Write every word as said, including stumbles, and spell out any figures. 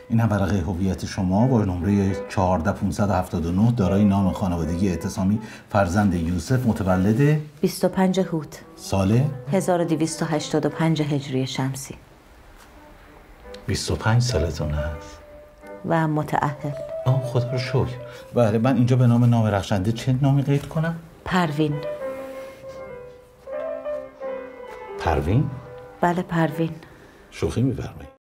این هم ورقه هویت شما با نمره چهارده پانصد و هفتاد و نه دارای نام خانوادگی اعتصامی، فرزند یوسف، متولد بیست و پنج هوت سال هزار و دویست و هشتاد و پنج هجری شمسی. بیست و پنج سالتون هست و متأهل. آه خدا رو شکر. بله، من اینجا به نام نام رخشنده چه نامی قید کنم؟ پروین. پروین؟ بله پروین. شوخی می‌فرمایید.